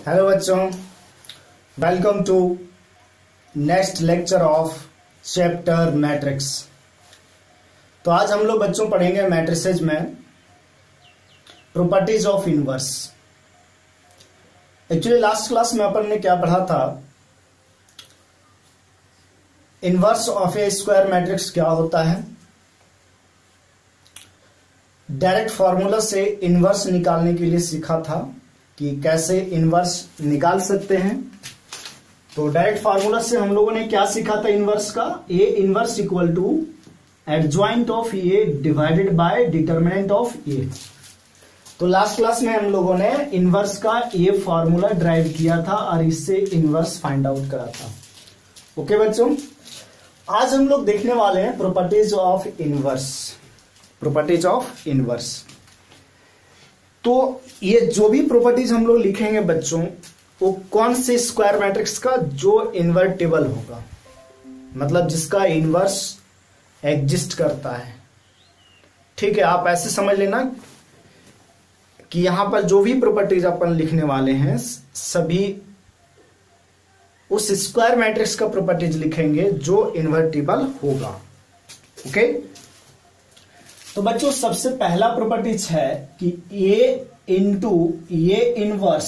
Hello बच्चों, welcome to next lecture of chapter matrix. तो आज हम लोग बच्चों पढ़ेंगे मैट्रिसेज में properties of inverse. Actually last class में अपन ने क्या पढ़ा था, inverse of a square matrix क्या होता है, डायरेक्ट फॉर्मूला से इनवर्स निकालने के लिए सीखा था कि कैसे इनवर्स निकाल सकते हैं। तो डायरेक्ट फार्मूला से हम लोगों ने क्या सीखा था इनवर्स का, A inverse equal to adjoint of A divided by determinant of A. तो लास्ट क्लास में हम लोगों ने इनवर्स का ये फॉर्मूला ड्राइव किया था और इससे इनवर्स फाइंड आउट करा था। ओके बच्चों, आज हम लोग देखने वाले हैं properties of inverse. Properties of inverse, तो ये जो भी प्रॉपर्टीज हम लोग लिखेंगे बच्चों, वो कौन से स्क्वायर मैट्रिक्स का जो इन्वर्टिबल होगा, मतलब जिसका इनवर्स एग्जिस्ट करता है। ठीक है, आप ऐसे समझ लेना कि यहां पर जो भी प्रॉपर्टीज अपन लिखने वाले हैं सभी उस स्क्वायर मैट्रिक्स का प्रॉपर्टीज लिखेंगे जो इन्वर्टिबल होगा। ओके, तो बच्चों सबसे पहला प्रॉपर्टीज है कि ए इंटू ए इनवर्स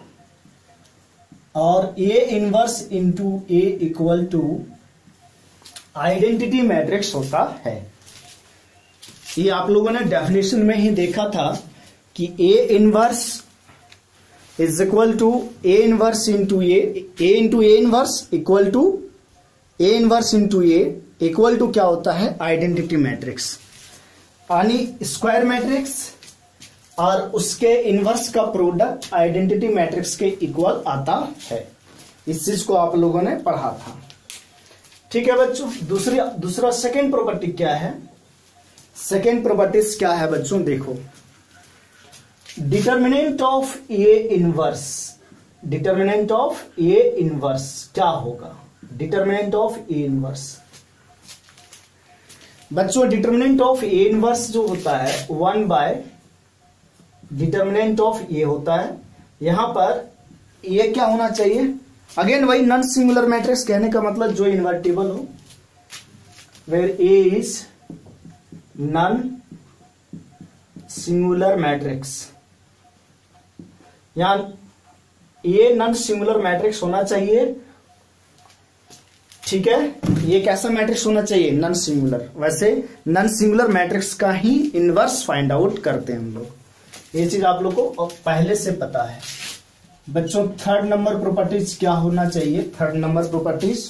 और A inverse into A equal to identity matrix होता है। ये आप लोगों ने डेफिनेशन में ही देखा था कि A inverse is equal to A inverse into A into A inverse equal to A inverse into A equal to क्या होता है, आइडेंटिटी मैट्रिक्स। यानी स्क्वायर मैट्रिक्स और उसके इनवर्स का प्रोडक्ट आइडेंटिटी मैट्रिक्स के इक्वल आता है। इस चीज को आप लोगों ने पढ़ा था। ठीक है बच्चों, दूसरा सेकेंड प्रॉपर्टी क्या है, सेकेंड प्रॉपर्टीज क्या है बच्चों, देखो determinant of A inverse. Determinant of A inverse क्या होगा, डिटर्मिनेंट ऑफ ए इनवर्स बच्चों, डिटर्मिनेंट ऑफ ए इनवर्स जो होता है 1 बाय डिटर्मिनेंट ऑफ ए होता है। यहां पर ए क्या होना चाहिए, अगेन वही नॉन सिंगुलर मैट्रिक्स, कहने का मतलब जो इन्वर्टिबल हो, where A is non singular matrix. यहां ए नॉन सिंगुलर मैट्रिक्स होना चाहिए। ठीक है, ये कैसा मैट्रिक्स होना चाहिए, नॉन सिंगुलर। वैसे नॉन सिंगुलर मैट्रिक्स का ही इनवर्स फाइंड आउट करते हैं हम लोग, ये चीज आप लोग को पहले से पता है। बच्चों थर्ड नंबर प्रॉपर्टीज क्या होना चाहिए, third number properties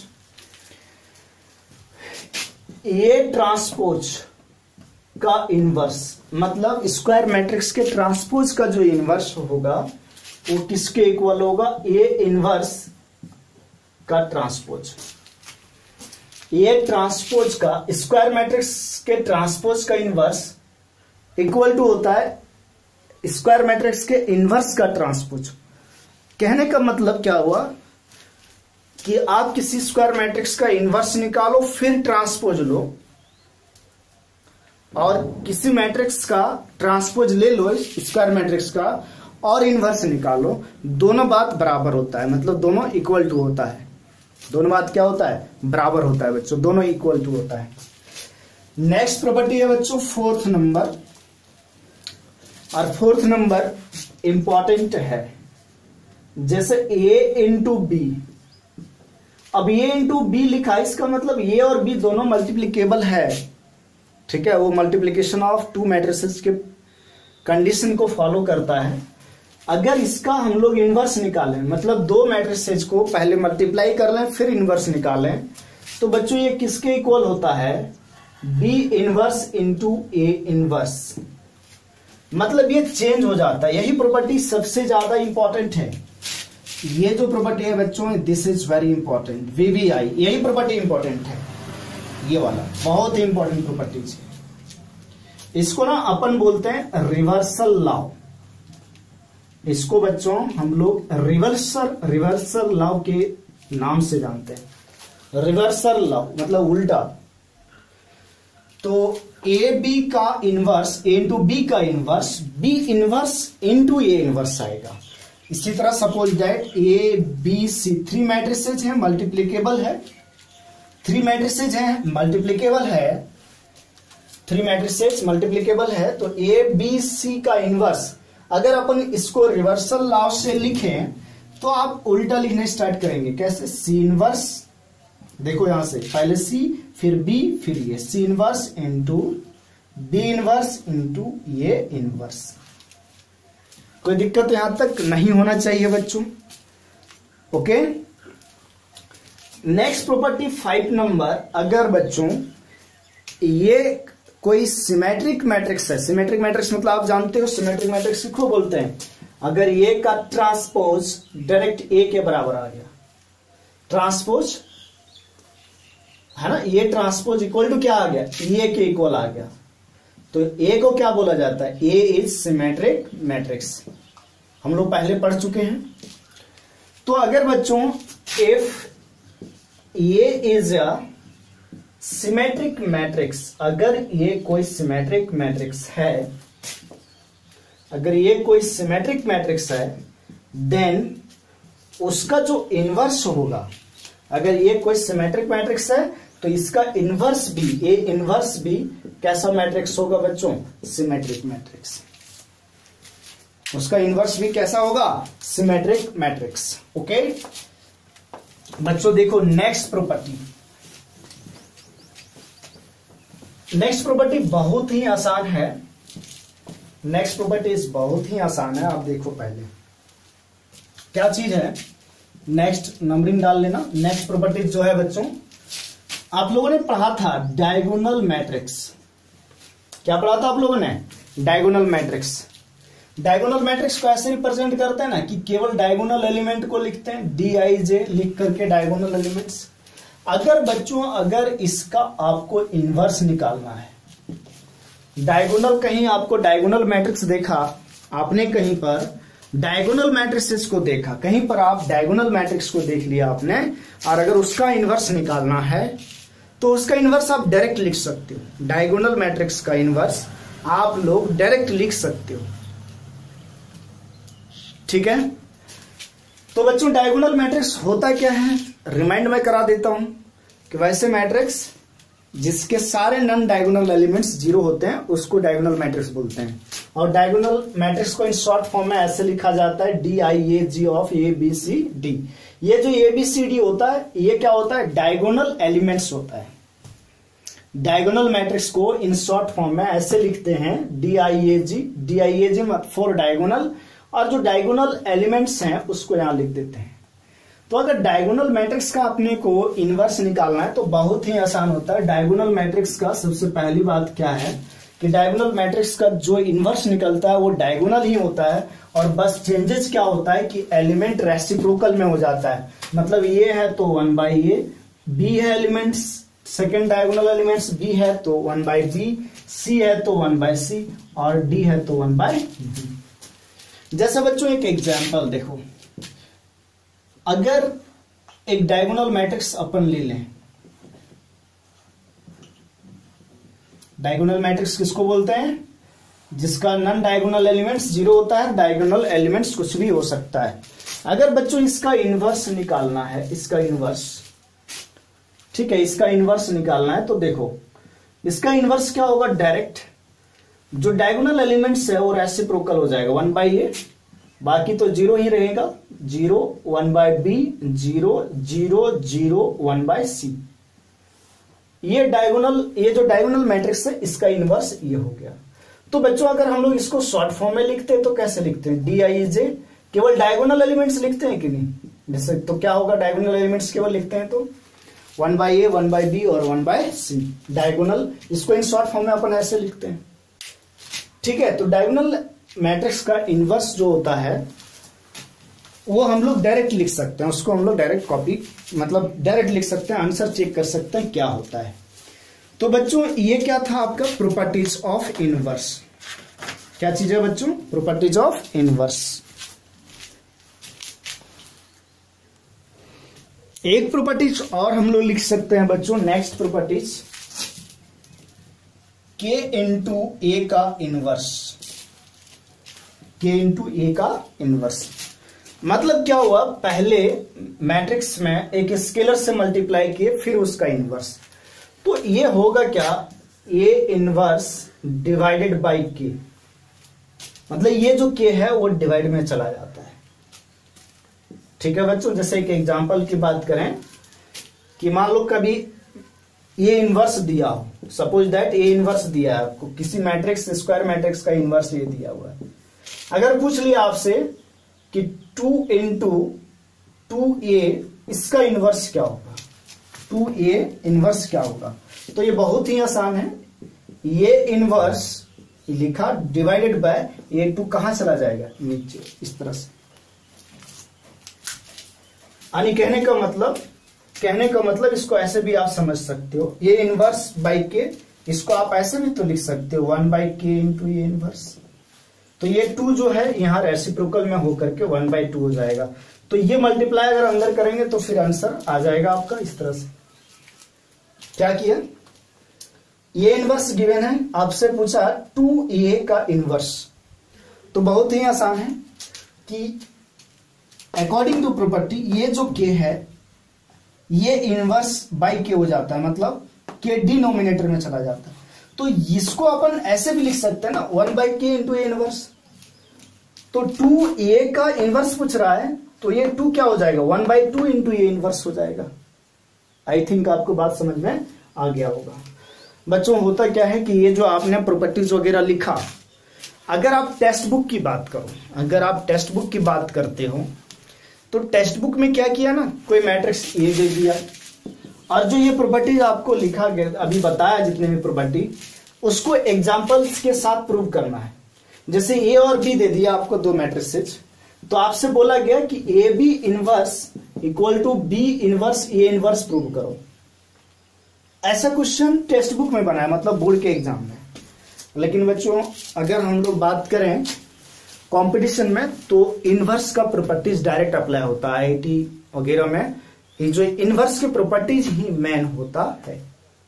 A transpose का इनवर्स, मतलब स्क्वायर मैट्रिक्स के ट्रांसपोज का जो इनवर्स होगा वो किसके इक्वल होगा, ए इनवर्स का ट्रांसपोज। ये ट्रांसपोज का स्क्वायर मैट्रिक्स के ट्रांसपोज का इनवर्स इक्वल टू होता है स्क्वायर मैट्रिक्स के इनवर्स का ट्रांसपोज। कहने का मतलब क्या हुआ कि आप किसी स्क्वायर मैट्रिक्स का इनवर्स निकालो, फिर ट्रांसपोज लो, और किसी मैट्रिक्स का ट्रांसपोज ले लो स्क्वायर मैट्रिक्स का और इनवर्स निकालो, दोनों बात बराबर होता है, मतलब दोनों इक्वल टू होता है। दोनों बात क्या होता है, बराबर होता है बच्चों, दोनों इक्वल टू होता है। नेक्स्ट प्रॉपर्टी है बच्चों फोर्थ नंबर, और फोर्थ नंबर इंपॉर्टेंट है। जैसे ए इंटू बी, अब ए इंटू बी लिखा, इसका मतलब ए और बी दोनों मल्टीप्लीकेबल है। ठीक है, वो मल्टीप्लीकेशन ऑफ टू मैट्रिसेस के कंडीशन को फॉलो करता है। अगर इसका हम लोग इनवर्स निकालें, मतलब दो मैट्रिसेज को पहले मल्टीप्लाई कर लें फिर इनवर्स निकालें, तो बच्चों ये किसके इक्वल होता है, B inverse into A inverse. मतलब ये चेंज हो जाता है। यही प्रॉपर्टी सबसे ज्यादा इंपॉर्टेंट है। ये जो प्रॉपर्टी है बच्चों, this is very important, VVI, यही प्रॉपर्टी इंपॉर्टेंट है। ये वाला बहुत ही इंपॉर्टेंट प्रॉपर्टीज है। इसको ना अपन बोलते हैं रिवर्सल लॉ। इसको बच्चों हम लोग रिवर्सल लॉ के नाम से जानते हैं। रिवर्सल लॉ मतलब उल्टा। तो ए बी का इनवर्स ए इंटू बी का inverse B inverse into A inverse आएगा। इसी तरह suppose that A B C 3 matrices है, मल्टीप्लीकेबल है, 3 मैट्रिसेज है मल्टीप्लीकेबल है, 3 मैट्रिसेज मल्टीप्लीकेबल है, तो ए बी सी का इनवर्स अगर अपन इसको रिवर्सल लॉ से लिखें तो आप उल्टा लिखने स्टार्ट करेंगे। कैसे? सी इनवर्स, देखो यहां से पहले सी फिर बी फिर ये, C inverse into B inverse into ये इनवर्स। कोई दिक्कत यहां तक नहीं होना चाहिए बच्चों। ओके, नेक्स्ट प्रॉपर्टी 5 नंबर, अगर बच्चों ये कोई सिमेट्रिक मैट्रिक्स है, सिमेट्रिक मैट्रिक्स मतलब आप जानते हो सिमेट्रिक मैट्रिक्स किसको बोलते हैं, अगर ये का ट्रांसपोज डायरेक्ट ए के बराबर आ गया, ट्रांसपोज है ना, ये ट्रांसपोज इक्वल टू क्या आ गया, ए के इक्वल आ गया, तो ए को क्या बोला जाता है, ए इज सिमेट्रिक मैट्रिक्स, हम लोग पहले पढ़ चुके हैं। तो अगर बच्चों if A is a symmetric matrix, अगर ये कोई सिमेट्रिक मैट्रिक्स है, अगर ये कोई सिमेट्रिक मैट्रिक्स है, देन उसका जो इनवर्स होगा, अगर ये कोई सिमेट्रिक मैट्रिक्स है तो इसका इनवर्स भी, ए इनवर्स भी कैसा मैट्रिक्स होगा बच्चों, सिमेट्रिक मैट्रिक्स, उसका इनवर्स भी कैसा होगा, सिमेट्रिक मैट्रिक्स। ओके बच्चों, देखो नेक्स्ट प्रॉपर्टी, नेक्स्ट प्रॉपर्टी बहुत ही आसान है, नेक्स्ट प्रॉपर्टी बहुत ही आसान है, आप देखो पहले क्या चीज है, नेक्स्ट नंबरिंग डाल लेना। नेक्स्ट प्रॉपर्टी जो है बच्चों, आप लोगों ने पढ़ा था डायगोनल मैट्रिक्स, क्या पढ़ा था आप लोगों ने, डायगोनल मैट्रिक्स। डायगोनल मैट्रिक्स को ऐसे रिप्रेजेंट करते हैं ना कि केवल डायगोनल एलिमेंट को लिखते हैं, डी आई जे लिख करके डायगोनल एलिमेंट्स। अगर बच्चों अगर इसका आपको इनवर्स निकालना है, डायगोनल, कहीं आपको डायगोनल मैट्रिक्स देखा आपने, कहीं पर डायगोनल मैट्रिक्स को देखा, कहीं पर आप डायगोनल मैट्रिक्स को देख लिया आपने, और अगर उसका इनवर्स निकालना है तो उसका इनवर्स आप डायरेक्ट लिख सकते हो, डायगोनल मैट्रिक्स का इनवर्स आप लोग डायरेक्ट लिख सकते हो, ठीक है। तो बच्चों डायगोनल मैट्रिक्स होता क्या है, रिमाइंड में करा देता हूं कि वैसे मैट्रिक्स जिसके सारे नॉन डायगोनल एलिमेंट्स 0 होते हैं उसको डायगोनल मैट्रिक्स बोलते हैं, और डायगोनल मैट्रिक्स को इन शॉर्ट फॉर्म में ऐसे लिखा जाता है D I A G of A B C D. ये जो ए बी सी डी होता है ये क्या होता है, डायगोनल एलिमेंट्स होता है। डायगोनल मैट्रिक्स को इन शॉर्ट फॉर्म में ऐसे लिखते हैं D I A G for diagonal, और जो डायगोनल एलिमेंट्स हैं उसको यहां लिख देते हैं। तो अगर डायगोनल मैट्रिक्स का अपने को इनवर्स निकालना है तो बहुत ही आसान होता है। डायगोनल मैट्रिक्स का सबसे पहली बात क्या है कि डायगोनल मैट्रिक्स का जो इनवर्स निकलता है वो डायगोनल ही होता है, और बस चेंजेस क्या होता है कि एलिमेंट रेसिप्रोकल में हो जाता है। मतलब ये है तो 1/a, बी है elements second diagonal elements B है तो 1/b, सी है तो 1/c, और डी है तो 1/d। जैसे बच्चों एक एग्जाम्पल देखो, अगर एक डायगोनल मैट्रिक्स अपन ले लें, डायगोनल मैट्रिक्स किसको बोलते हैं, जिसका नॉन डायगोनल एलिमेंट्स 0 होता है, डायगोनल एलिमेंट्स कुछ भी हो सकता है। अगर बच्चों इसका इनवर्स निकालना है, इसका इनवर्स, ठीक है, इसका इनवर्स निकालना है, तो देखो इसका इनवर्स क्या होगा, डायरेक्ट जो डायगोनल एलिमेंट्स है वो रेसिप्रोकल हो जाएगा 1/a, बाकी तो 0 ही रहेगा, 0 1/b, 0 0 0 1/c। ये जो डायगोनल मैट्रिक्स है इसका इनवर्स ये हो गया। तो बच्चों अगर हम लोग इसको शॉर्ट फॉर्म में लिखते हैं तो कैसे लिखते हैं, डी आई जे, केवल डायगोनल एलिमेंट्स लिखते हैं कि नहीं, जैसे तो क्या होगा, डायगोनल एलिमेंट्स केवल लिखते हैं तो 1/a 1/b और 1/c डायगोनल, इसको इन शॉर्ट फॉर्म में अपन ऐसे लिखते हैं, ठीक है। तो डायगोनल मैट्रिक्स का इनवर्स जो होता है वो हम लोग डायरेक्ट लिख सकते हैं, उसको हम लोग डायरेक्ट कॉपी मतलब डायरेक्ट लिख सकते हैं, आंसर चेक कर सकते हैं क्या होता है। तो बच्चों ये क्या था आपका प्रॉपर्टीज ऑफ इनवर्स, क्या चीज है बच्चों, प्रॉपर्टीज ऑफ इनवर्स। एक प्रॉपर्टीज और हम लोग लिख सकते हैं बच्चों, next properties k into A का इनवर्स, k इंटू ए का इनवर्स। मतलब क्या हुआ, पहले मैट्रिक्स में एक स्केलर से मल्टीप्लाई किए फिर उसका इनवर्स, तो ये होगा क्या, ए इनवर्स डिवाइडेड बाई के, मतलब ये जो के है वो डिवाइड में चला जाता है। ठीक है बच्चों, जैसे एक एग्जांपल की बात करें कि मान लो कभी ए इनवर्स दिया हो, सपोज दैट ए इनवर्स दिया है आपको, किसी मैट्रिक्स स्क्वायर मैट्रिक्स का इनवर्स ये दिया हुआ है। अगर पूछ लिया आपसे कि 2 इंटू 2a इसका इनवर्स क्या होगा, 2a इनवर्स क्या होगा, तो ये बहुत ही आसान है। ये इनवर्स लिखा डिवाइडेड बाय ये 2 कहां चला जाएगा, नीचे इस तरह से। यानी कहने का मतलब इसको ऐसे भी आप समझ सकते हो, ये इनवर्स बाई के, इसको आप ऐसे भी तो लिख सकते हो 1 बाई के इंटू ये इनवर्स। तो ये 2 जो है यहां रेसिप्रोकल में होकर के 1/2 हो जाएगा। तो ये मल्टीप्लाई अगर अंदर करेंगे तो फिर आंसर आ जाएगा आपका इस तरह से। क्या किया, ये इनवर्स गिवन है, आपसे पूछा 2a का इनवर्स, तो बहुत ही आसान है कि अकॉर्डिंग टू प्रॉपर्टी ये जो k है ये इनवर्स बाई के हो जाता है, मतलब के डिनोमिनेटर में चला जाता है। तो इसको अपन ऐसे भी लिख सकते हैं ना 1/k इंटू ए इनवर्स। तो 2a का इनवर्स पूछ रहा है तो ये 2 क्या हो जाएगा, 1/2 इंटू ए इनवर्स हो जाएगा। आई थिंक आपको बात समझ में आ गया होगा। बच्चों होता क्या है कि ये जो आपने प्रॉपर्टीज वगैरह लिखा, अगर आप टेक्स्ट बुक की बात करो, अगर आप टेक्स्ट बुक की बात करते हो तो टेक्स्ट बुक में क्या किया ना, कोई मैट्रिक्स ए दे दिया और जो ये प्रॉपर्टीज आपको लिखा गया अभी बताया जितने भी प्रॉपर्टी, उसको एग्जांपल्स के साथ प्रूव करना है। जैसे ए और बी दे दिया आपको 2 मैट्रिसेस, तो आपसे बोला गया कि A B inverse equal to B inverse A inverse prove करो। ऐसा क्वेश्चन टेक्स्ट बुक में बना है, मतलब बोर्ड के एग्जाम में। लेकिन बच्चों अगर हम लोग बात करें कंपटीशन में तो इनवर्स का प्रॉपर्टीज डायरेक्ट अप्लाई होता है। आईआईटी वगैरह में ये जो इनवर्स के प्रॉपर्टीज ही मेन होता है।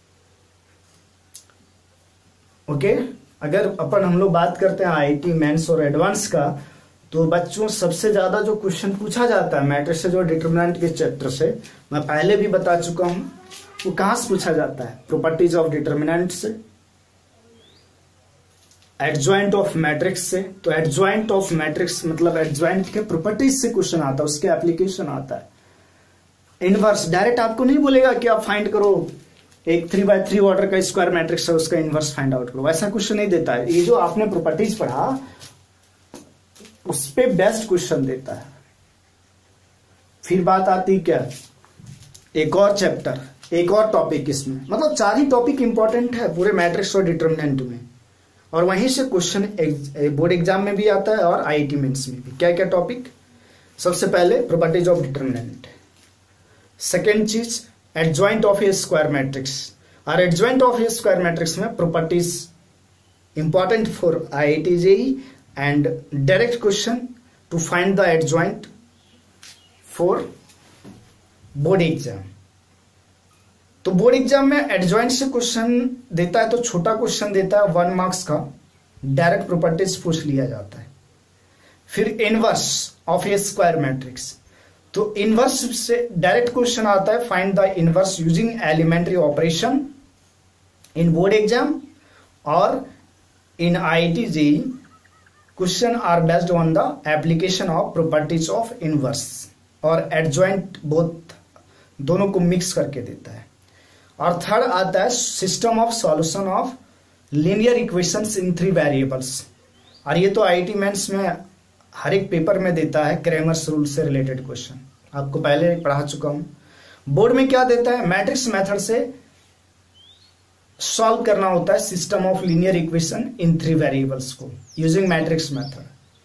ओके, अगर अपन हम लोग बात करते हैं आईआईटी मेंस और एडवांस का, तो बच्चों सबसे ज्यादा जो क्वेश्चन पूछा जाता है मैट्रिक्स से जो डिटरमिनेंट के चैप्टर से, मैं पहले भी बता चुका हूं, वो कहां से पूछा जाता है, प्रॉपर्टीज ऑफ डिटरमिनेंट से, एडजॉइंट ऑफ मैट्रिक्स से। तो एडजॉइंट ऑफ मैट्रिक्स मतलब एडजॉइंट के प्रॉपर्टीज से क्वेश्चन आता है, उसके एप्लीकेशन आता है। इनवर्स डायरेक्ट आपको नहीं बोलेगा कि आप फाइंड करो एक 3x3 ऑर्डर का स्क्वायर मैट्रिक्स है उसका इनवर्स फाइंड आउट करो, ऐसा क्वेश्चन नहीं देता है। ये जो आपने प्रॉपर्टीज पढ़ा उस पे बेस्ट क्वेश्चन देता है। फिर बात आती क्या, एक और चैप्टर, एक और टॉपिक, इसमें मतलब 4 ही टॉपिक इंपॉर्टेंट है पूरे मैट्रिक्स और डिटरमिनेंट में, और वहीं से क्वेश्चन बोर्ड एग्जाम में भी आता है और आईआईटी मेंस में भी। क्या क्या टॉपिक, सबसे पहले प्रॉपर्टीज ऑफ डिटरमिनेंट, सेकेंड चीज adjoint of a square matrix, और adjoint of a square matrix में properties important for IIT JEE and direct question to find the adjoint for board exam. तो बोर्ड एग्जाम में adjoint से question देता है तो छोटा क्वेश्चन देता है 1 मार्क्स का, डायरेक्ट प्रॉपर्टीज पूछ लिया जाता है। फिर inverse of a square matrix, तो इनवर्स से डायरेक्ट क्वेश्चन आता है find the inverse using elementary operation in board exam, और in IIT JEE question are based on the application of properties of inverse और एडजॉइंट, बोथ दोनों को mix करके देता है। और थर्ड आता है system of solution of linear equations in 3 variables, और ये तो आईआईटी मेंस में हर एक पेपर में देता है, क्रैमर्स रूल से रिलेटेड क्वेश्चन आपको पहले पढ़ा चुका हूं। बोर्ड में क्या देता है, मैट्रिक्स मेथड से सॉल्व करना होता है system of linear equation in 3 variables को यूजिंग मैट्रिक्स मेथड।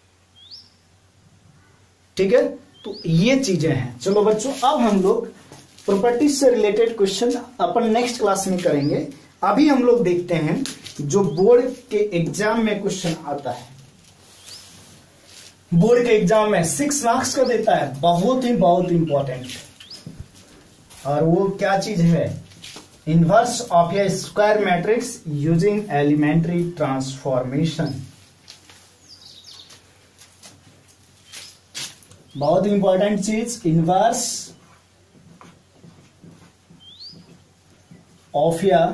ठीक है, तो ये चीजें हैं। चलो बच्चों अब हम लोग प्रॉपर्टीज से रिलेटेड क्वेश्चन अपन नेक्स्ट क्लास में करेंगे। अभी हम लोग देखते हैं जो बोर्ड के एग्जाम में क्वेश्चन आता है। बोर्ड के एग्जाम में 6 मार्क्स का देता है, बहुत इंपॉर्टेंट, और वो क्या चीज है, inverse of a square matrix using elementary transformation. बहुत इंपॉर्टेंट चीज, inverse of a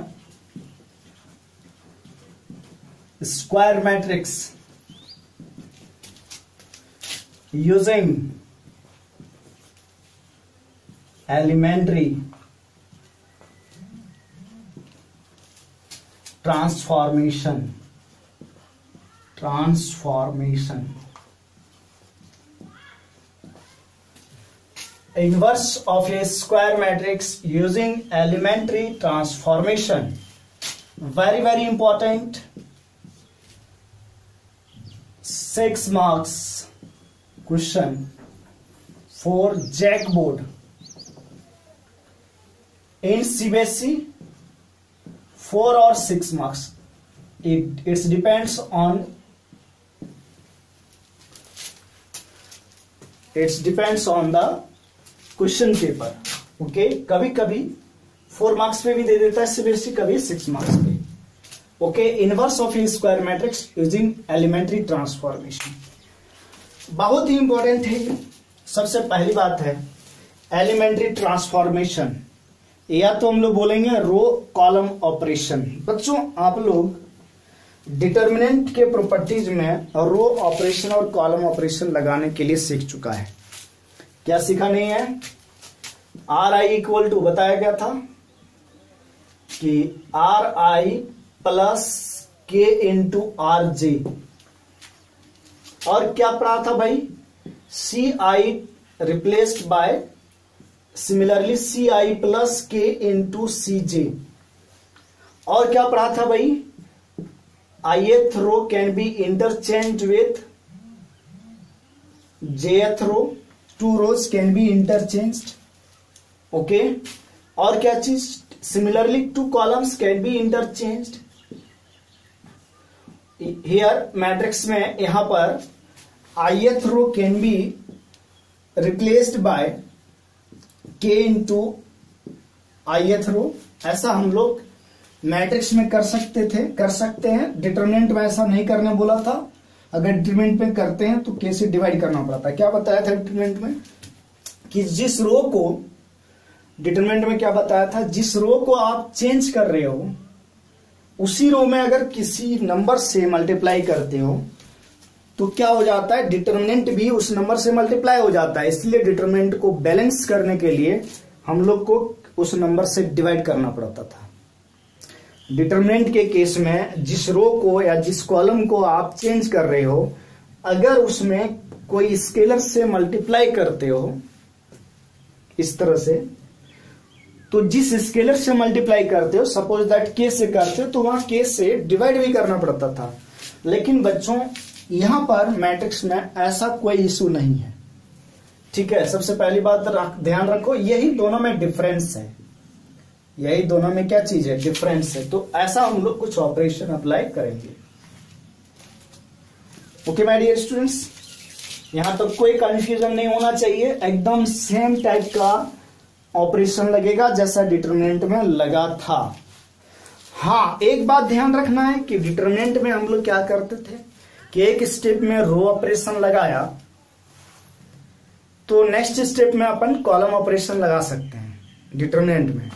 square matrix using elementary transformation inverse of a square matrix using elementary transformation. Very important. 6 marks question for Jackboard in CBSE, 4 or 6 marks. It depends on the question paper. Okay, कभी कभी 4 marks पे भी दे देता है CBSE, कभी 6 marks पे. Okay, inverse of a square matrix using elementary transformation बहुत ही इंपॉर्टेंट है. सबसे पहली बात है एलिमेंट्री ट्रांसफॉर्मेशन, या तो हम लोग बोलेंगे रो कॉलम ऑपरेशन. बच्चों आप लोग डिटर्मिनेंट के प्रॉपर्टीज में रो ऑपरेशन और कॉलम ऑपरेशन लगाने के लिए सीख चुका है. क्या सीखा नहीं है? आर आई इक्वल टू बताया गया था कि R I plus k into R J, और क्या पढ़ा था भाई? C I replaced by similarly C I plus k into C J. और क्या पढ़ा था भाई? ith row can be interchange with jth row, 2 rows can be interchanged. Okay, और क्या चीज? Similarly 2 columns can be interchanged. Here matrix में यहां पर ith row can be replaced by k into ith रो. ऐसा हम लोग मैट्रिक्स में कर सकते हैं. डिटरमिनेंट में ऐसा नहीं करने बोला था. अगर डिटरमिनेंट में करते हैं तो कैसे डिवाइड करना पड़ता है. क्या बताया था डिटरमिनेंट में? कि जिस रो को डिटरमिनेंट में क्या बताया था, जिस रो को आप चेंज कर रहे हो उसी रो में अगर किसी नंबर से मल्टीप्लाई करते हो तो क्या हो जाता है, डिटरमिनेंट भी उस नंबर से मल्टीप्लाई हो जाता है. इसलिए डिटरमिनेंट को बैलेंस करने के लिए हम लोग को उस नंबर से डिवाइड करना पड़ता था. डिटरमिनेंट के केस में जिस रो को या जिस कॉलम को आप चेंज कर रहे हो, अगर उसमें कोई स्केलर से मल्टीप्लाई करते हो इस तरह से, तो जिस स्केलर से मल्टीप्लाई करते हो, सपोज दैट के से करते हो, तो वहां के से डिवाइड भी करना पड़ता था. लेकिन बच्चों यहां पर मैट्रिक्स में ऐसा कोई इशू नहीं है. ठीक है, सबसे पहली बात ध्यान रखो, यही दोनों में डिफरेंस है. यही दोनों में क्या चीज है? डिफरेंस है. तो ऐसा हम लोग कुछ ऑपरेशन अप्लाई करेंगे. ओके माय डियर स्टूडेंट्स, यहां तक कोई कंफ्यूजन नहीं होना चाहिए. एकदम सेम टाइप का ऑपरेशन लगेगा जैसा डिटरमिनेंट में लगा था. हाँ, एक बात ध्यान रखना है कि डिटरमिनेंट में हम लोग क्या करते थे कि एक स्टेप में रो ऑपरेशन लगाया तो नेक्स्ट स्टेप में अपन कॉलम ऑपरेशन लगा सकते हैं. डिटरमिनेंट में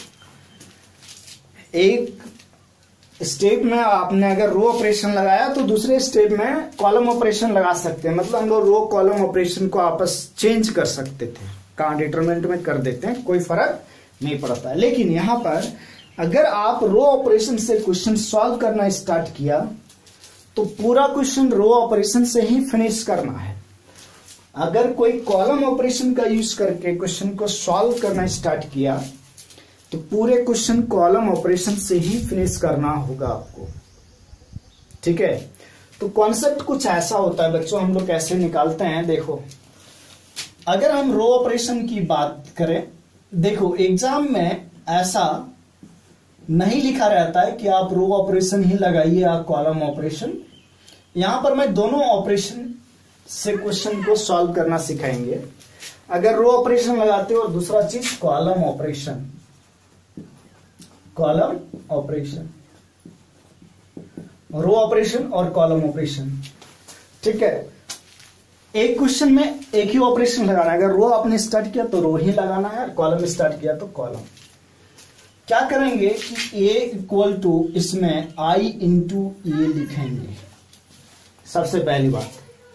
एक स्टेप में आपने अगर रो ऑपरेशन लगाया तो दूसरे स्टेप में कॉलम ऑपरेशन लगा सकते हैं. मतलब हम लोग रो कॉलम ऑपरेशन को आपस चेंज कर सकते थे. कहां? डिटरमिनेंट में कर देते हैं, कोई फर्क नहीं पड़ता है. लेकिन यहां पर अगर आप रो ऑपरेशन से क्वेश्चन सॉल्व करना स्टार्ट किया तो पूरा क्वेश्चन रो ऑपरेशन से ही फिनिश करना है. अगर कोई कॉलम ऑपरेशन का यूज करके क्वेश्चन को सॉल्व करना स्टार्ट किया तो पूरे क्वेश्चन कॉलम ऑपरेशन से ही फिनिश करना होगा आपको. ठीक है, तो कॉन्सेप्ट कुछ ऐसा होता है बच्चों. हम लोग कैसे निकालते हैं, देखो. अगर हम रो ऑपरेशन की बात करें, देखो एग्जाम में ऐसा नहीं लिखा रहता है कि आप रो ऑपरेशन ही लगाइए या कॉलम ऑपरेशन. यहां पर मैं दोनों ऑपरेशन से क्वेश्चन को सॉल्व करना सिखाएंगे. अगर रो ऑपरेशन लगाते हो और दूसरा चीज column operation. Column operation, row operation और कॉलम ऑपरेशन. ठीक है, एक क्वेश्चन में एक ही ऑपरेशन लगाना है। अगर रो आपने स्टार्ट किया तो रो ही लगाना है, कॉलम स्टार्ट किया तो कॉलम। क्या करेंगे कि ए इक्वल टू इसमें आई इंटू ए लिखेंगे, सबसे पहली बात।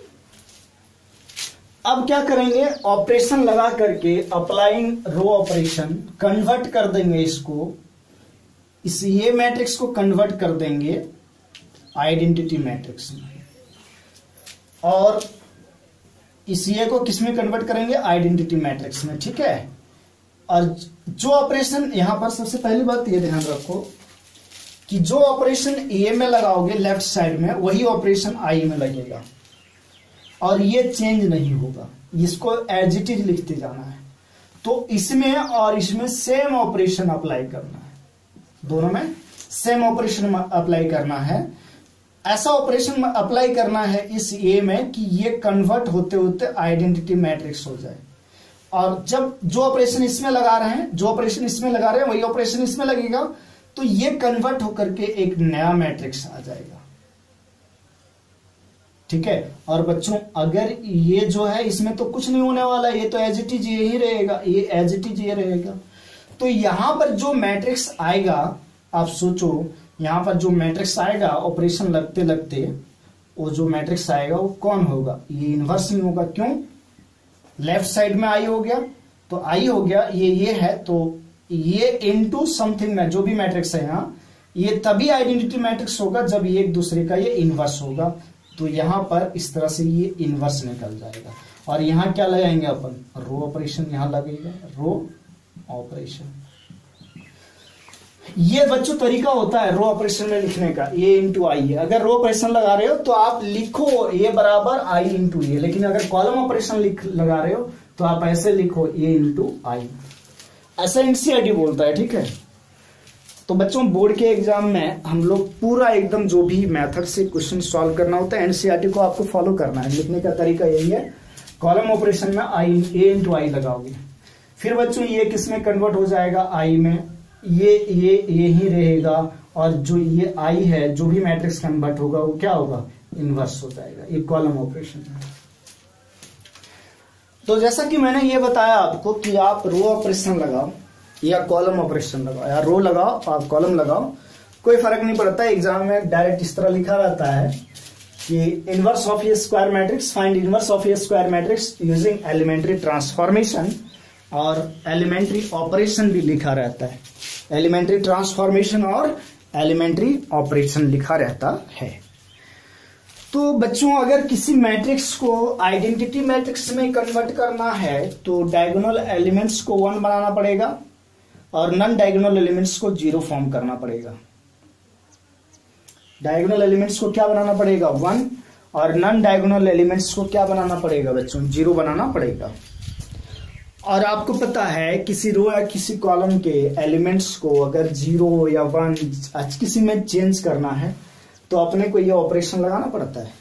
अब क्या करेंगे, ऑपरेशन लगा करके अप्लाइंग रो ऑपरेशन कन्वर्ट कर देंगे इसको, इस ये मैट्रिक्स को कन्वर्ट कर देंगे आइडेंटिटी मैट्रिक्स में, और इस ये को किस में कन्वर्ट करेंगे, आइडेंटिटी मैट्रिक्स में। ठीक है, और जो ऑपरेशन यहां पर सबसे पहली बात ये ध्यान रखो कि जो ऑपरेशन ए में लगाओगे लेफ्ट साइड में, वही ऑपरेशन आई में लगेगा, और ये चेंज नहीं होगा, इसको एज इट इज लिखते जाना है। तो इसमें और इसमें सेम ऑपरेशन अप्लाई करना है, दोनों में सेम ऑपरेशन अप्लाई करना है। ऐसा ऑपरेशन अप्लाई करना है इस ए में कि ये कन्वर्ट होते होते आइडेंटिटी मैट्रिक्स हो जाए, और जब जो ऑपरेशन इसमें लगा रहे हैं, जो ऑपरेशन इसमें लगा रहे हैं वही ऑपरेशन इसमें लगेगा, तो ये कन्वर्ट होकर के एक नया मैट्रिक्स आ जाएगा। ठीक है, और बच्चों अगर ये जो है इसमें तो कुछ नहीं होने वाला, ये तो एज इट इज ये ही रहेगा, ये एज इट इज ये रहेगा। तो यहां पर जो मैट्रिक्स आएगा, आप सोचो यहां पर जो मैट्रिक्स आएगा ऑपरेशन लगते लगते, वो जो मैट्रिक्स आएगा वो कौन होगा, ये इनवर्स नहीं होगा। क्यों, लेफ्ट साइड में आई हो गया तो आई हो गया, ये है, तो ये इनटू समथिंग में जो भी मैट्रिक्स है यहां, ये तभी आइडेंटिटी मैट्रिक्स होगा जब ये एक दूसरे का ये इनवर्स होगा। तो यहां पर इस तरह से ये इनवर्स निकल जाएगा, और यहां क्या लगाएंगे अपन, रो ऑपरेशन यहां लगेगा, रो ऑपरेशन। ये बच्चों तरीका होता है रो ऑपरेशन में लिखने का, ए इंटू आई है। अगर रो ऑपरेशन लगा रहे हो तो आप लिखो ए बराबर आई इंटू ए, लेकिन अगर कॉलम ऑपरेशन लगा रहे हो तो आप ऐसे लिखो ए इंटू आई, ऐसा एनसीईआरटी बोलता है। ठीक है, तो बच्चों बोर्ड के एग्जाम में हम लोग पूरा एकदम जो भी मेथड से क्वेश्चन सॉल्व करना होता है, एनसीईआरटी को आपको फॉलो करना है। लिखने का तरीका यही है, कॉलम ऑपरेशन में आई ए इंटू आई लगाओगे, फिर बच्चों ये किसमें कन्वर्ट हो जाएगा, आई में, ये ही रहेगा, और जो ये आई है जो भी मैट्रिक्स कन्वर्ट होगा वो क्या होगा, इनवर्स हो जाएगा, ये कॉलम ऑपरेशन है। तो जैसा कि मैंने ये बताया आपको कि आप रो ऑपरेशन लगाओ या कॉलम ऑपरेशन लगाओ, या रो लगाओ आप कॉलम लगाओ, कोई फर्क नहीं पड़ता। एग्जाम में डायरेक्ट इस तरह लिखा रहता है कि inverse of a square matrix, find inverse of a square matrix using elementary transformation, और एलिमेंट्री ऑपरेशन भी लिखा रहता है, एलिमेंट्री ट्रांसफॉर्मेशन और एलिमेंट्री ऑपरेशन लिखा रहता है। तो बच्चों अगर किसी मैट्रिक्स को आइडेंटिटी मैट्रिक्स में कन्वर्ट करना है तो डायगोनल एलिमेंट्स को 1 बनाना पड़ेगा, और नॉन डायगोनल एलिमेंट्स को 0 फॉर्म करना पड़ेगा। डायगोनल एलिमेंट्स को क्या बनाना पड़ेगा, 1, और नॉन डायगोनल एलिमेंट्स को क्या बनाना पड़ेगा बच्चों, 0 बनाना पड़ेगा। और आपको पता है किसी रो या किसी कॉलम के एलिमेंट्स को अगर 0 या 1 किसी में चेंज करना है तो अपने को ये ऑपरेशन लगाना पड़ता है,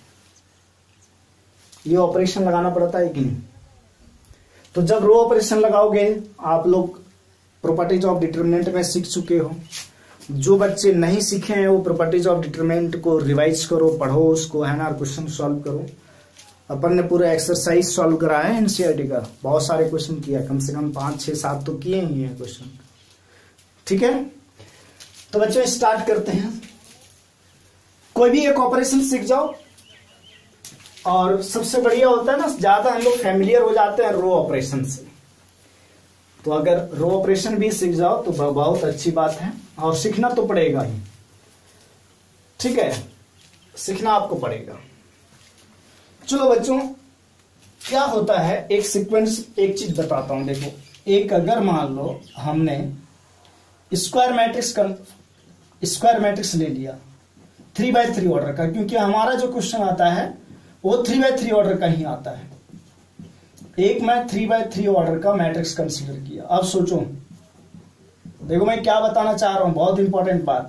ये ऑपरेशन लगाना पड़ता है कि नहीं। तो जब रो ऑपरेशन लगाओगे, आप लोग प्रॉपर्टीज ऑफ डिटरमिनेंट में सीख चुके हो, जो बच्चे नहीं सीखे हैं वो प्रॉपर्टीज ऑफ डिटरमिनेंट को रिवाइज करो, पढ़ो उसको, है ना, क्वेश्चन सॉल्व करो। अपन ने पूरा एक्सरसाइज सॉल्व करा है एनसीईआरटी का, बहुत सारे क्वेश्चन किया, कम से कम 5, 6, 7 तो किए ही हैं क्वेश्चन। ठीक है, तो बच्चों स्टार्ट करते हैं। कोई भी एक ऑपरेशन सीख जाओ, और सबसे बढ़िया होता है ना, ज्यादा हम लोग फैमिलियर हो जाते हैं रो ऑपरेशन से, तो अगर रो ऑपरेशन भी सीख जाओ तो बहुत अच्छी बात है, और सीखना तो पड़ेगा ही। ठीक है, सीखना आपको पड़ेगा। चलो बच्चों, क्या होता है, एक सीक्वेंस, एक चीज बताता हूं। देखो, एक अगर मान लो हमने स्क्वायर मैट्रिक्स ले लिया 3x3 ऑर्डर का, क्योंकि हमारा जो क्वेश्चन आता है वो 3x3 ऑर्डर का ही आता है। एक मैं 3x3 ऑर्डर का मैट्रिक्स कंसीडर किया। अब सोचो, देखो मैं क्या बताना चाह रहा हूं, बहुत इंपॉर्टेंट बात।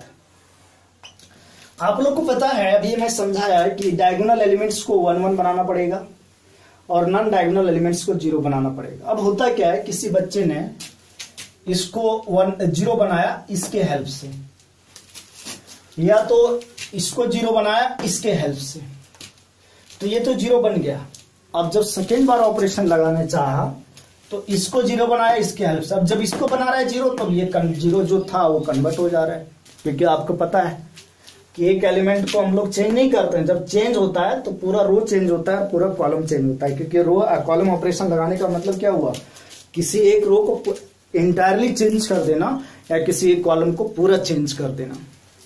आप लोग को पता है, अभी मैं समझाया कि डायगोनल एलिमेंट्स को 1 1 बनाना पड़ेगा और नॉन डायगोनल एलिमेंट्स को 0 बनाना पड़ेगा। अब होता क्या है, किसी बच्चे ने इसको 0 बनाया इसके हेल्प से, या तो इसको 0 बनाया इसके हेल्प से, तो ये तो 0 बन गया। अब जब सेकेंड बार ऑपरेशन लगाने चाहा तो इसको जीरो बनाया इसके हेल्प से। अब जब इसको बना रहा है जीरो, तब ये जीरो जो था वो कन्वर्ट हो जा रहा है, क्योंकि आपको पता है कि एक एलिमेंट को हम लोग चेंज नहीं करते हैं। जब चेंज होता है तो पूरा रो चेंज होता है, पूरा कॉलम चेंज होता है, क्योंकि रो कॉलम ऑपरेशन लगाने का मतलब क्या हुआ, किसी एक रो को इंटायरली चेंज कर देना या किसी एक कॉलम को पूरा चेंज कर देना।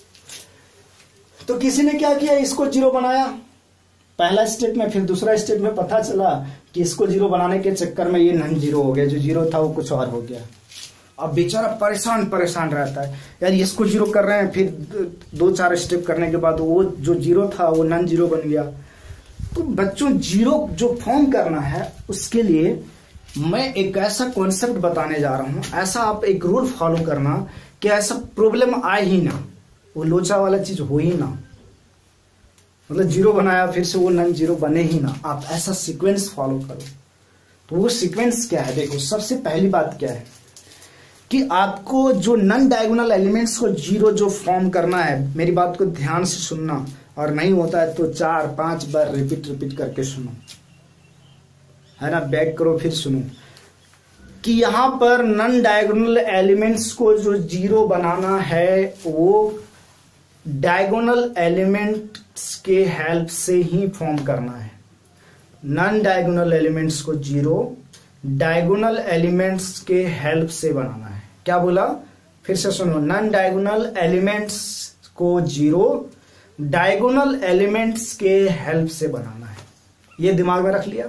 तो किसी ने क्या किया, इसको जीरो बनाया पहला स्टेप में, फिर दूसरा स्टेप में पता चला कि इसको जीरो बनाने के चक्कर में ये नॉन जीरो हो गया, जो जीरो था वो कुछ और हो गया। अब बेचारा परेशान रहता है, यार इसको जीरो कर रहे हैं, फिर 2-4 स्टेप करने के बाद वो जो जीरो था वो नॉन जीरो बन गया। तो बच्चों जीरो जो फॉर्म करना है उसके लिए मैं एक ऐसा कॉन्सेप्ट बताने जा रहा हूं, ऐसा आप एक रूल फॉलो करना कि ऐसा प्रॉब्लम आए ही ना, वो लोचा वाला चीज हो ही ना, मतलब जीरो बनाया फिर से वो नॉन जीरो बने ही ना, आप ऐसा सीक्वेंस फॉलो करो। तो वो सीक्वेंस क्या है, देखो सबसे पहली बात क्या है कि आपको जो नॉन डायगोनल एलिमेंट्स को जीरो जो फॉर्म करना है, मेरी बात को ध्यान से सुनना, और नहीं होता है तो 4-5 बार रिपीट करके सुनो, है ना, बैक करो फिर सुनो, कि यहां पर नॉन डायगोनल एलिमेंट्स को जो जीरो बनाना है वो डायगोनल एलिमेंट्स के हेल्प से ही फॉर्म करना है। नॉन डायगोनल एलिमेंट्स को जीरो डायगोनल एलिमेंट्स के हेल्प से बनाना है। क्या बोला, फिर से सुनो, नॉन डायगोनल एलिमेंट्स को जीरो डायगोनल एलिमेंट्स के हेल्प से बनाना है। ये दिमाग में रख लिया,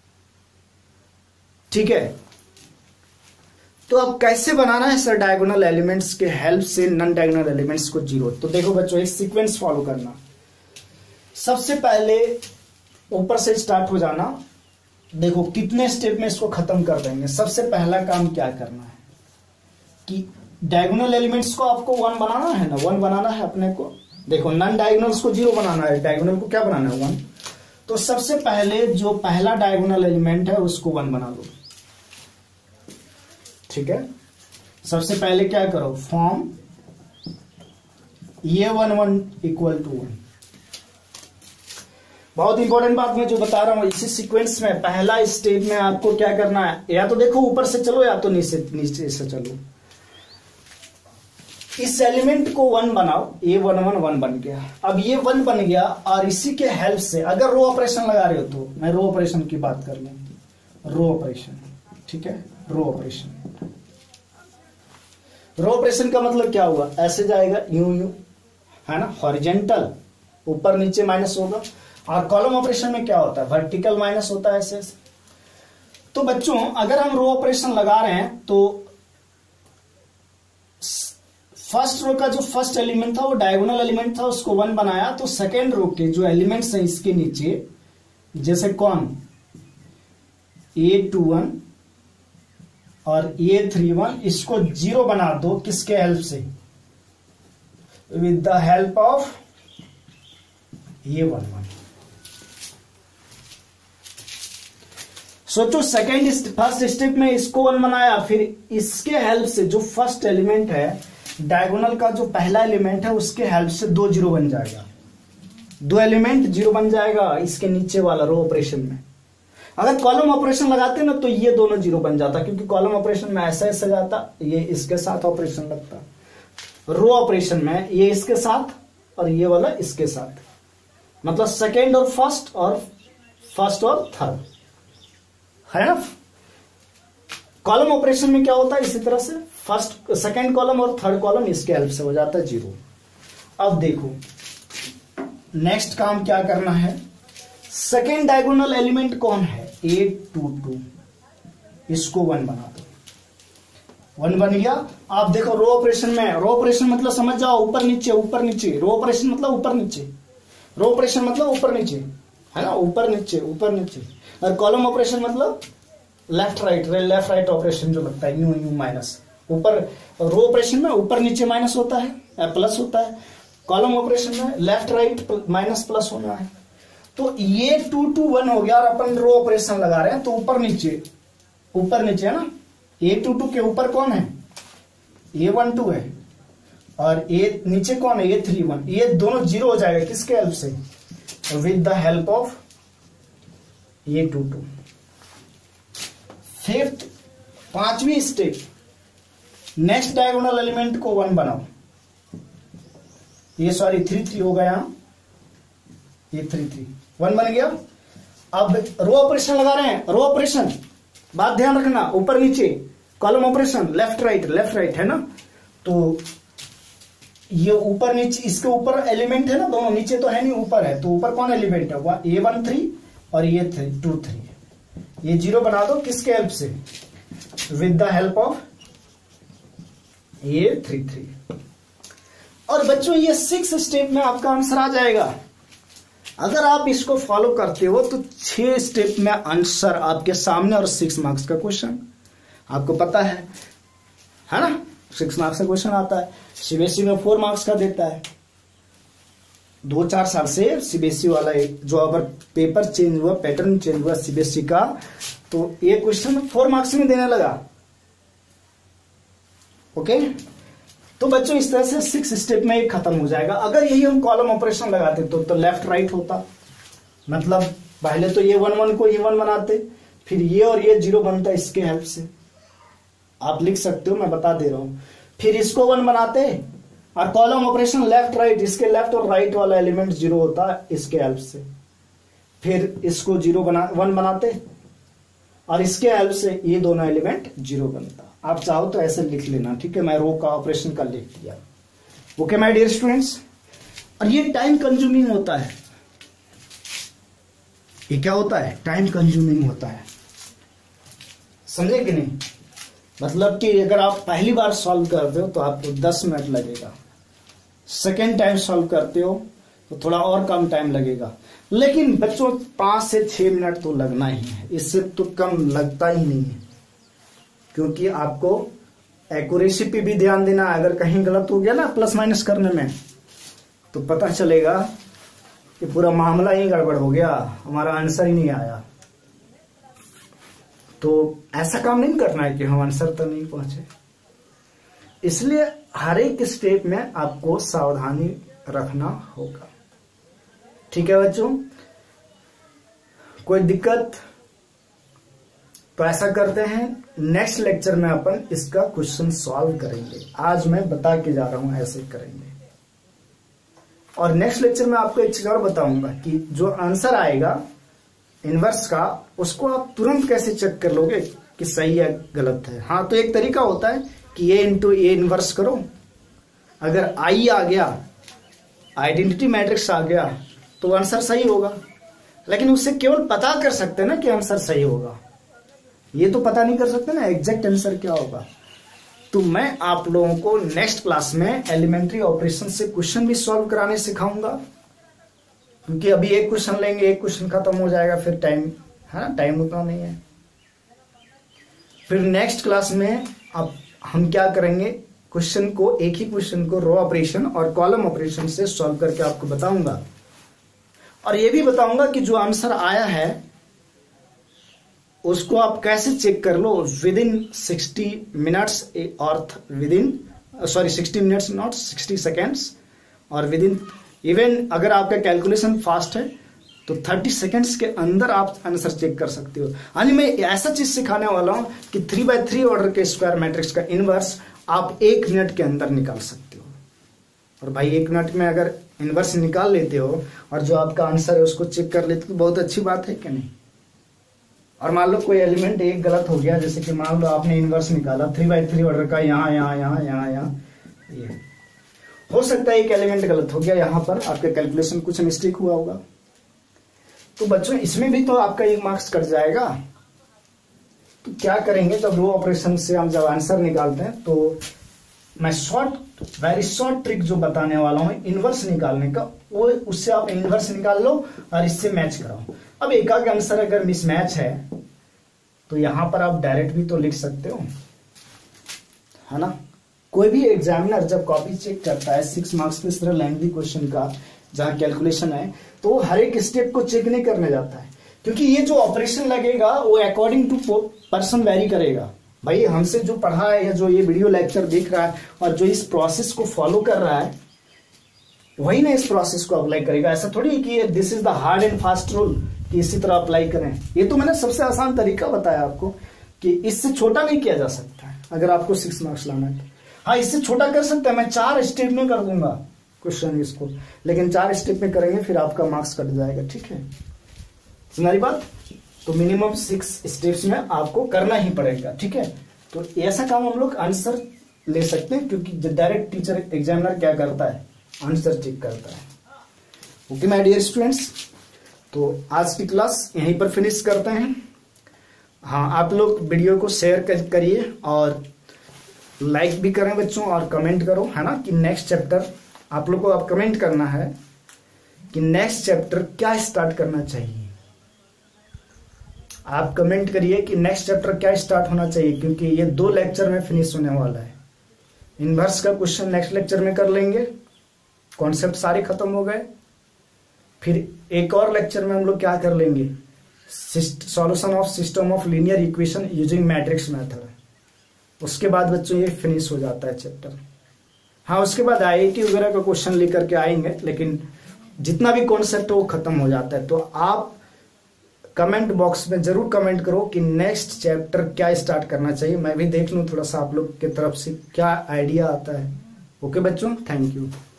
ठीक है। तो अब कैसे बनाना है सर डायगोनल एलिमेंट्स के हेल्प से नॉन डायगोनल एलिमेंट्स को जीरो। तो देखो बच्चों, एक सीक्वेंस फॉलो करना। सबसे पहले ऊपर से स्टार्ट हो जाना, देखो कितने स्टेप में इसको खत्म कर देंगे। सबसे पहला काम क्या करना है कि डायगोनल एलिमेंट्स को आपको 1 बनाना है ना, 1 बनाना है अपने को। देखो नॉन डायगोनल्स को जीरो बनाना है, डायगोनल को क्या बनाना है 1। तो सबसे पहले जो पहला डायगोनल एलिमेंट है उसको 1 बना लो, ठीक है। सबसे पहले क्या करो, फॉर्म ये 1 इक्वल टू 1। बहुत इंपॉर्टेंट बात मैं जो बता रहा हूं, इसी सीक्वेंस में पहला स्टेप में आपको क्या करना है, या तो देखो ऊपर से चलो या तो नीचे से चलो। इस एलिमेंट को 1 बनाओ, ये 1 बन गया। अब ये 1 बन गया और इसी के हेल्प से अगर रो ऑपरेशन लगा रहे हो, तो मैं रो ऑपरेशन की बात कर लूं, रो ऑपरेशन, ठीक है। रो ऑपरेशन, रो ऑपरेशन का मतलब क्या हुआ, ऐसे जाएगा यूं यूं, है ना, हॉरिजेंटल, ऊपर नीचे माइनस होगा। और कॉलम ऑपरेशन में क्या होता है, वर्टिकल माइनस होता है, ऐसे। तो बच्चों अगर हम रो ऑपरेशन लगा रहे हैं तो फर्स्ट रो का जो फर्स्ट एलिमेंट था वो डायगोनल एलिमेंट था, उसको 1 बनाया। तो सेकेंड रो के जो एलिमेंट्स हैं इसके नीचे, जैसे कौन, A21 और A31, इसको 0 बना दो, किसके हेल्प से, with the help of A11। सोचो फर्स्ट स्टेप में इसको 1 बनाया, फिर इसके हेल्प से जो फर्स्ट एलिमेंट है डायगोनल का, जो पहला एलिमेंट है उसके हेल्प से 2 0 बन जाएगा, 2 एलिमेंट 0 बन जाएगा इसके नीचे वाला रो ऑपरेशन में। अगर कॉलम ऑपरेशन लगाते ना तो ये दोनों 0 बन जाता, क्योंकि कॉलम ऑपरेशन में ऐसा ऐसा जाता, ये इसके साथ ऑपरेशन लगता। रो ऑपरेशन में ये इसके साथ और ये वाला इसके साथ, मतलब सेकेंड और फर्स्ट और थर्ड, है ना। कॉलम ऑपरेशन में क्या होता है, इसी तरह से फर्स्ट सेकेंड कॉलम और थर्ड कॉलम इसके हेल्प से हो जाता है 0। अब देखो नेक्स्ट काम क्या करना है, सेकेंड डायगोनल एलिमेंट कौन है, A22, इसको 1 बना दो, 1 बन गया। आप देखो रो ऑपरेशन में, रो ऑपरेशन मतलब समझ जाओ ऊपर नीचे ऊपर नीचे, रो ऑपरेशन मतलब ऊपर नीचे, रो ऑपरेशन मतलब ऊपर नीचे, है ना, ऊपर नीचे। और कॉलम ऑपरेशन मतलब लेफ्ट राइट ऑपरेशन जो लगता है, यूं माइनस ऊपर। रो ऑपरेशन में ऊपर नीचे माइनस होता है, प्लस होता है। कॉलम ऑपरेशन में लेफ्ट राइट माइनस प्लस होना है। तो ये 2 to 1 हो गया और अपन रो ऑपरेशन लगा रहे हैं, तो ऊपर नीचे है ना। A22 के ऊपर कौन है, A12 है, और ए नीचे कौन है, A31। ये दोनों 0 हो जाएगा, किसके हेल्प से, विद द हेल्प ऑफ ये 2 2। फिफ्थ, पांचवी स्टेप, नेक्स्ट डायगोनल एलिमेंट को 1 बनाओ। ये सॉरी 3 3 होगा यहां, ये 3 3 1 बन गया। अब रो ऑपरेशन लगा रहे हैं, रो ऑपरेशन बात ध्यान रखना, ऊपर नीचे, कॉलम ऑपरेशन, लेफ्ट राइट है ना। तो ये ऊपर नीचे, इसके ऊपर एलिमेंट है ना दोनों, नीचे तो है नहीं ऊपर है, तो ऊपर कौन एलिमेंट है? ये 1 3 और ये 2 3। ये 0 बना दो किसके हेल्प से? विद द हेल्प ऑफ ये 3 3। और बच्चों ये 6 स्टेप में आपका आंसर आ जाएगा। अगर आप इसको फॉलो करते हो तो 6 स्टेप में आंसर आपके सामने, और 6 मार्क्स का क्वेश्चन आपको पता है ना। 6 मार्क्स का क्वेश्चन आता है, सीबीएसई में 4 मार्क्स का देता है। 2-4 साल से सीबीएसई वाला जो अगर पेपर चेंज हुआ, पैटर्न चेंज हुआ सीबीएसई का, तो ये क्वेश्चन 4 मार्क्स में देने लगा। ओके, तो बच्चों इस तरह से 6 स्टेप में ये खत्म हो जाएगा। अगर यही हम कॉलम ऑपरेशन लगाते तो लेफ्ट राइट होता, मतलब पहले तो ये 1 1 को ये 1 बनाते, फिर ये और ये 0 बनता इसके हेल्प से। आप लिख सकते हो, मैं बता दे रहा हूं। फिर इसको 1 बनाते, और कॉलम ऑपरेशन लेफ्ट राइट, इसके लेफ्ट और राइट वाला एलिमेंट 0 होता इसके हेल्प से। फिर इसको 1 बनाते, और इसके हेल्प से ये दोनों एलिमेंट 0 बनता। आप चाहो तो ऐसे लिख लेना, ठीक है। मैं रो का ऑपरेशन कर लिख दिया। ओके माय डियर स्टूडेंट्स, और ये टाइम कंज्यूमिंग होता है। ये क्या होता है? टाइम कंज्यूमिंग होता है, समझे कि नहीं? मतलब कि अगर आप पहली बार सॉल्व करते हो तो आपको 10 मिनट लगेगा, सेकेंड टाइम सॉल्व करते हो तो थोड़ा और कम टाइम लगेगा, लेकिन बच्चों 5 से 6 मिनट तो लगना ही है, इससे तो कम लगता ही नहीं है। क्योंकि आपको एक्यूरेसी पे भी ध्यान देना। अगर कहीं गलत हो गया ना प्लस माइनस करने में, तो पता चलेगा कि पूरा मामला ही गड़बड़ हो गया, हमारा आंसर ही नहीं आया। तो ऐसा काम नहीं करना है कि हम आंसर तक नहीं पहुंचे। इसलिए हर एक स्टेप में आपको सावधानी रखना होगा, ठीक है बच्चों। कोई दिक्कत? तो ऐसा करते हैं, नेक्स्ट लेक्चर में अपन इसका क्वेश्चन सॉल्व करेंगे। आज मैं बता के जा रहा हूं ऐसे करेंगे। और नेक्स्ट लेक्चर में आपको एक चीज और बताऊंगा कि जो आंसर आएगा इनवर्स का, उसको आप तुरंत कैसे चेक कर लोगे कि सही है गलत है। हाँ, तो एक तरीका होता है कि ए इंटू ए इनवर्स करो। अगर आई आ गया, आइडेंटिटी मैट्रिक्स आ गया, तो आंसर सही होगा। लेकिन उससे केवल पता कर सकते हैं ना कि आंसर सही होगा, ये तो पता नहीं कर सकते ना एग्जैक्ट आंसर क्या होगा। तो मैं आप लोगों को नेक्स्ट क्लास में एलिमेंट्री ऑपरेशन से क्वेश्चन भी सॉल्व कराने सिखाऊंगा, क्योंकि अभी एक क्वेश्चन लेंगे, एक क्वेश्चन खत्म हो जाएगा, फिर टाइम है ना, टाइम उतना नहीं है। फिर नेक्स्ट क्लास में अब हम क्या करेंगे, क्वेश्चन को, एक ही क्वेश्चन को रो ऑपरेशन और कॉलम ऑपरेशन से सॉल्व करके आपको बताऊंगा। और ये भी बताऊंगा कि जो आंसर आया है उसको आप कैसे चेक कर लो विद इन 60 मिनट्स, और within 60 minutes not 60 seconds, और विद इन इवन अगर आपका कैलकुलेशन फास्ट है तो 30 सेकेंड्स के अंदर आप आंसर चेक कर सकते हो। यानी मैं ऐसा चीज सिखाने वाला हूं कि 3x3 ऑर्डर के स्क्वायर मैट्रिक्स का इनवर्स आप 1 मिनट के अंदर निकाल सकते हो। और भाई 1 मिनट में अगर इनवर्स निकाल लेते हो और जो आपका आंसर है उसको चेक कर लेते हो तो बहुत अच्छी बात है कि नहीं। और मान लो कोई एलिमेंट एक गलत हो गया, जैसे कि मान लो आपने इनवर्स निकाला 3x3 ऑर्डर का, यहाँ यहाँ यहाँ यहाँ यहाँ, ये हो सकता है एक एलिमेंट गलत हो गया, यहाँ पर आपके कैलकुलेशन कुछ मिस्टेक हुआ होगा, तो बच्चों इसमें भी तो आपका 1 मार्क्स कट जाएगा। तो क्या करेंगे, जब रो ऑपरेशन से हम जब आंसर निकालते हैं तो मैं वेरी शॉर्ट ट्रिक जो बताने वाला हूं इनवर्स निकालने का, वो उससे आप इनवर्स निकाल लो और इससे मैच कराओ। अब एक आगे आंसर अगर मिसमैच है तो यहां पर आप डायरेक्ट भी तो लिख सकते हो, है ना। कोई भी एग्जामिनर जब कॉपी चेक करता है 6 मार्क्स पे इस तरह लेंथी क्वेश्चन का जहां कैलकुलेशन है, तो हर एक स्टेप को चेक नहीं करने जाता है, क्योंकि ये जो ऑपरेशन लगेगा वो अकॉर्डिंग टू पर्सन वेरी करेगा। भाई हमसे जो पढ़ा है या जो ये वीडियो लेक्चर देख रहा है और जो इस प्रोसेस को फॉलो कर रहा है वही ना इस प्रोसेस को अप्लाई करेगा। ऐसा थोड़ी कि this is the hard and fast rule कि इसी तरह अप्लाई करें। ये तो मैंने सबसे आसान तरीका बताया आपको कि इससे छोटा नहीं किया जा सकता है अगर आपको 6 मार्क्स लाना है। हाँ, इससे छोटा कर सकते हैं, मैं 4 स्टेप में कर दूंगा क्वेश्चन इसको, लेकिन 4 स्टेप में करेंगे फिर आपका मार्क्स कट जाएगा। ठीक है, तुम्हारी बात। तो मिनिमम 6 स्टेप्स में आपको करना ही पड़ेगा। ठीक है, तो ऐसा काम हम लोग आंसर ले सकते हैं, क्योंकि डायरेक्ट टीचर एग्जामिनर क्या करता है, आंसर चेक करता है। ओके माय डियर स्टूडेंट्स, तो आज की क्लास यहीं पर फिनिश करते हैं। हाँ, आप लोग वीडियो को शेयर करिए और लाइक भी करें बच्चों, और कमेंट करो, है ना, कि नेक्स्ट चैप्टर आप लोग को अब कमेंट करना है कि नेक्स्ट चैप्टर क्या स्टार्ट करना चाहिए। आप कमेंट करिए कि नेक्स्ट चैप्टर क्या स्टार्ट होना चाहिए, क्योंकि ये 2 लेक्चर में फिनिश होने वाला है। इनवर्स का क्वेश्चन नेक्स्ट लेक्चर में कर लेंगे, कॉन्सेप्ट सारे खत्म हो गए। फिर एक और लेक्चर में हम लोग क्या कर लेंगे, solution of system of linear equation using matrix method. उसके बाद बच्चों ये फिनिश हो जाता है चैप्टर। हाँ, उसके बाद IIT वगैरह का क्वेश्चन लेकर के आएंगे, लेकिन जितना भी कॉन्सेप्ट है वो खत्म हो जाता है। तो आप कमेंट बॉक्स में जरूर कमेंट करो कि नेक्स्ट चैप्टर क्या स्टार्ट करना चाहिए, मैं भी देख लूँ थोड़ा सा आप लोग की तरफ से क्या आइडिया आता है। ओके बच्चों, थैंक यू।